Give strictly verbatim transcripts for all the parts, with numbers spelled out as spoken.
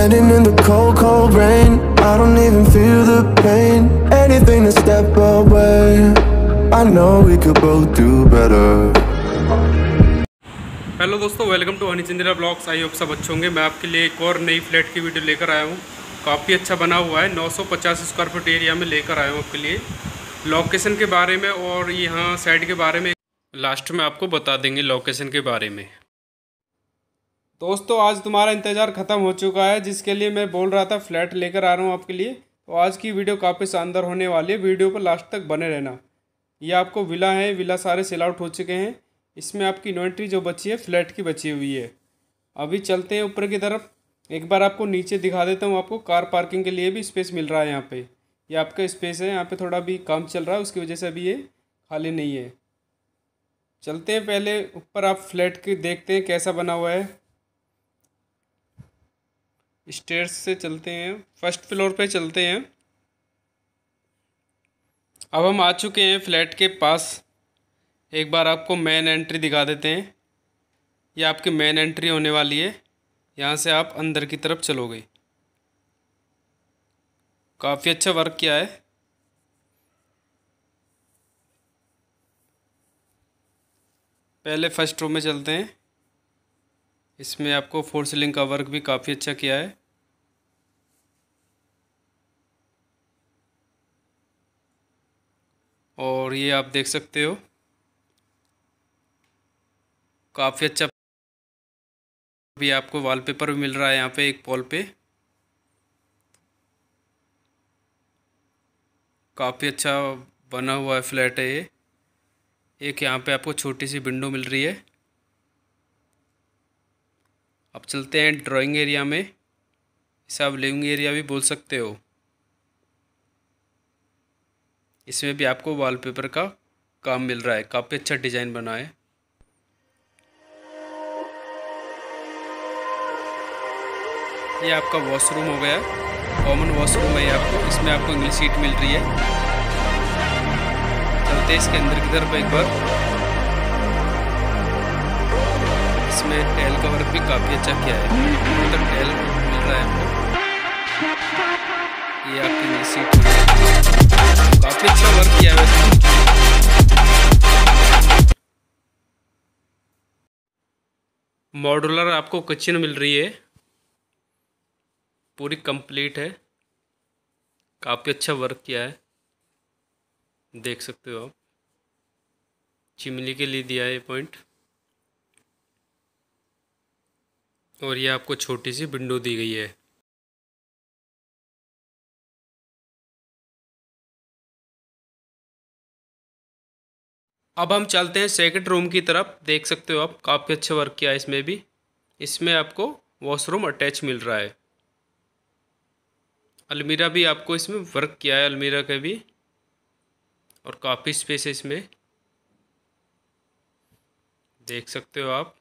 Standing in the cold, cold rain, I don't even feel the pain. Anything to step away, I know we could both do better. Hello दोस्तों, welcome to Honey Chandra blogs. I hope सब अच्छे होंगे। मैं आपके लिए एक और नई फ्लैट की वीडियो लेकर आया हूँ। काफ़ी अच्छा बना हुआ है, नौ सौ पचास स्क्वायर फुट एरिया में लेकर आया हूँ आपके लिए। लोकेशन के बारे में और यहाँ साइड के बारे में लास्ट में आपको बता देंगे लोकेशन के बारे में। दोस्तों, आज तुम्हारा इंतज़ार ख़त्म हो चुका है, जिसके लिए मैं बोल रहा था फ्लैट लेकर आ रहा हूँ आपके लिए। तो आज की वीडियो काफ़ी शानदार होने वाली है, वीडियो पर लास्ट तक बने रहना। ये आपको विला है, विला सारे सेल आउट हो चुके हैं। इसमें आपकी इन्वेंट्री जो बची है फ्लैट की बची हुई है। अभी चलते हैं ऊपर की तरफ, एक बार आपको नीचे दिखा देता हूँ। आपको कार पार्किंग के लिए भी स्पेस मिल रहा है यहाँ पे। ये आपका स्पेस है, यहाँ पे थोड़ा भी काम चल रहा है, उसकी वजह से अभी ये खाली नहीं है। चलते हैं पहले ऊपर, आप फ्लैट के देखते हैं कैसा बना हुआ है। स्टेयर्स से चलते हैं, फर्स्ट फ्लोर पे चलते हैं। अब हम आ चुके हैं फ्लैट के पास। एक बार आपको मेन एंट्री दिखा देते हैं। ये आपकी मेन एंट्री होने वाली है। यहाँ से आप अंदर की तरफ चलोगे। काफ़ी अच्छा वर्क किया है। पहले फर्स्ट रो में चलते हैं। इसमें आपको फोर सीलिंग का वर्क भी काफ़ी अच्छा किया है। और ये आप देख सकते हो, काफ़ी अच्छा भी आपको वॉलपेपर भी मिल रहा है यहाँ पे एक पॉल पे। काफ़ी अच्छा बना हुआ है फ्लैट है ये। एक यहाँ पे आपको छोटी सी विंडो मिल रही है। अब चलते हैं ड्राइंग एरिया में। इसे आप लिविंग एरिया भी बोल सकते हो। इसमें भी आपको वॉलपेपर का काम मिल रहा है, काफ़ी अच्छा डिज़ाइन बना है। ये आपका वॉशरूम हो गया, कॉमन वॉशरूम है ये आपको। इसमें आपको इंग्लिश सीट मिल रही है। चलते हैं इसके अंदर की तरफ एक बार। इसमें टेल का वर्क भी काफ़ी अच्छा किया है, मतलब टेल मिल रहा है आपको। ये आपकी इंग्लिश सीट हो गई, काफ़ी अच्छा वर्क किया है। मॉड्यूलर आपको किचन मिल रही है, पूरी कंप्लीट है। काफ़ी अच्छा वर्क किया है, देख सकते हो आप। चिमनी के लिए दिया है ये पॉइंट। और ये आपको छोटी सी विंडो दी गई है। अब हम चलते हैं सेकंड रूम की तरफ। देख सकते हो आप, काफ़ी अच्छा वर्क किया है इसमें भी। इसमें आपको वॉशरूम अटैच मिल रहा है। अलमीरा भी आपको इसमें वर्क किया है, अलमीरा का भी। और काफ़ी स्पेस है इसमें, देख सकते हो आप।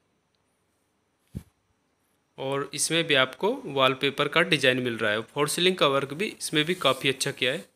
और इसमें भी आपको वॉलपेपर का डिज़ाइन मिल रहा है। फॉर सीलिंग का वर्क भी इसमें भी काफ़ी अच्छा किया है।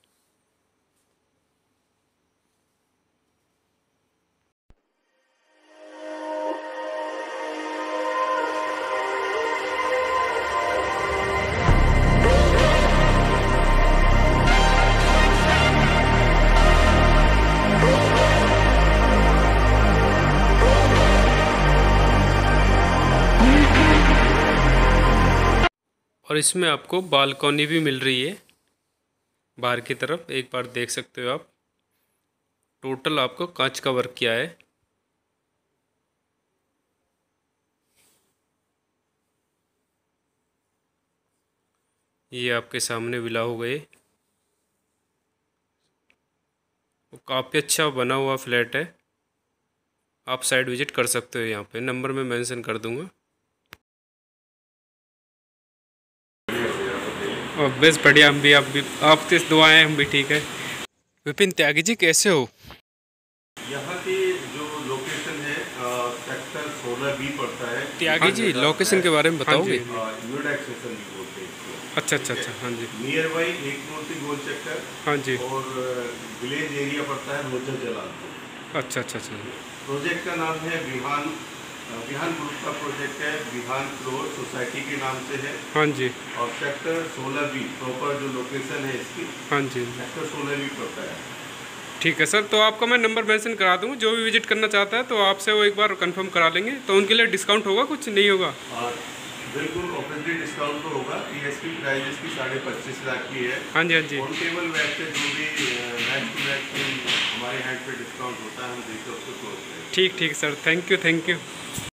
और इसमें आपको बालकनी भी मिल रही है बाहर की तरफ, एक बार देख सकते हो आप। टोटल आपको कांच का वर्क किया है। ये आपके सामने विला हो गए। काफ़ी अच्छा बना हुआ फ्लैट है। आप साइड विजिट कर सकते हो, यहाँ पे नंबर में मेंशन कर दूंगा। और बेस बढ़िया, हम भी आप भी आपकी दुआएं, हम भी ठीक है। विपिन त्यागी जी, कैसे हो? यहाँ की जो लोकेशन है सेक्टर सोलह बी पड़ता है। त्यागी जी, लोकेशन के बारे में बताओगे? नोएडा एक्सटेंशन भी बोलते हैं इसको। अच्छा अच्छा अच्छा, हाँ जी। नियर बाई एक मूर्ति गोल चक्कर। हाँ जी। और विलेज एरिया पड़ता है रोजा जलाल। अच्छा अच्छा अच्छा। प्रोजेक्ट का नाम है विहान विहान ग्रुप का प्रोजेक्ट है, विहान फ्लोर सोसाइटी के नाम से है। हाँ जी। और सेक्टर सोलह बी प्रॉपर जो लोकेशन है इसकी, हाँ जी, सेक्टर सोलह बी पड़ता है। ठीक है सर, तो आपका मैं नंबर मेंशन करा दूँगा, जो भी विजिट करना चाहता है तो आपसे वो एक बार कंफर्म करा लेंगे, तो उनके लिए डिस्काउंट होगा, कुछ नहीं होगा? और बिल्कुल ऑफिसली डिस्काउंट तो होगा। ईएसपी प्राइस इसकी साढ़े पच्चीस लाख की है। हाँ जी, हाँ जी। ऑन टेबल बैग पे जो भी मैच टू मैच हमारे हैंड पे डिस्काउंट होता है, हम देकर उसको क्लोज करेंगे। ठीक ठीक sir, thank you thank you.